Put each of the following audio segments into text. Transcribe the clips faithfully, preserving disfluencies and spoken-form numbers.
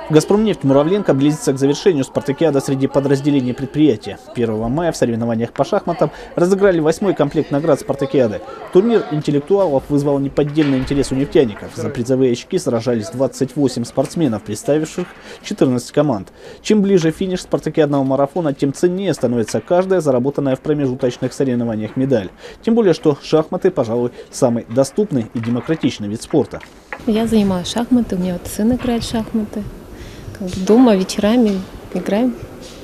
Газпромнефть Муравленко близится к завершению спартакиады среди подразделений предприятия. первого мая в соревнованиях по шахматам разыграли восьмой комплект наград спартакиады. Турнир интеллектуалов вызвал неподдельный интерес у нефтяников. За призовые очки сражались двадцать восемь спортсменов, представивших четырнадцать команд. Чем ближе финиш спартакиадного марафона, тем ценнее становится каждая заработанная в промежуточных соревнованиях медаль. Тем более, что шахматы, пожалуй, самый доступный и демократичный вид спорта. Я занимаюсь шахматы, у меня вот сын играет в шахматы. Дома вечерами играем.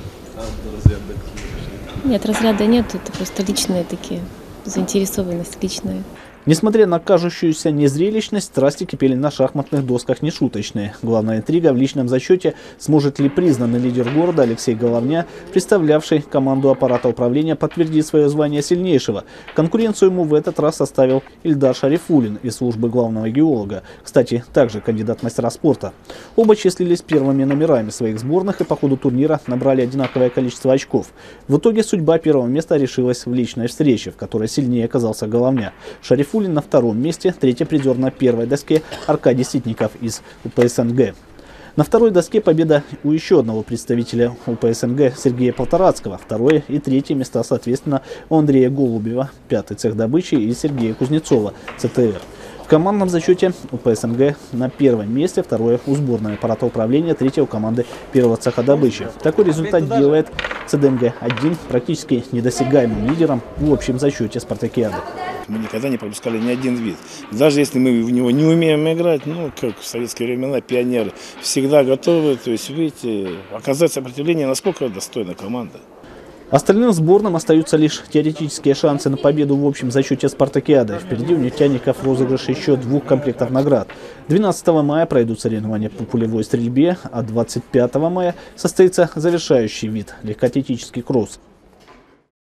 Нет, разряда нет, это просто личные такие, заинтересованность личная. Несмотря на кажущуюся незрелищность, страсти кипели на шахматных досках нешуточные. Главная интрига в личном зачете: сможет ли признанный лидер города Алексей Головня, представлявший команду аппарата управления, подтвердить свое звание сильнейшего. Конкуренцию ему в этот раз составил Ильдар Шарифуллин из службы главного геолога. Кстати, также кандидат мастера спорта. Оба числились первыми номерами своих сборных и по ходу турнира набрали одинаковое количество очков. В итоге судьба первого места решилась в личной встрече, в которой сильнее оказался Головня. Шарифуллин на втором месте, третий призер на первой доске Аркадий Ситников из УПСНГ. На второй доске победа у еще одного представителя УПСНГ Сергея Полторацкого. Второе и третье места, соответственно, у Андрея Голубева, пятый цех добычи, и Сергея Кузнецова, ЦТР. В командном зачете УПСНГ на первом месте, второе у сборной аппарата управления, третье у команды первого цеха добычи. Такой результат делает ЦДМГ один практически недосягаемым лидером в общем зачете спартакиады. Мы никогда не пропускали ни один вид. Даже если мы в него не умеем играть, ну, как в советские времена, пионеры всегда готовы, то есть, видите, оказать сопротивление, насколько достойна команда. Остальным сборным остаются лишь теоретические шансы на победу в общем зачете спартакиады. Впереди у нефтяников розыгрыш еще двух комплектов наград. двенадцатого мая пройдут соревнования по пулевой стрельбе, а двадцать пятого мая состоится завершающий вид – легкоатлетический кросс.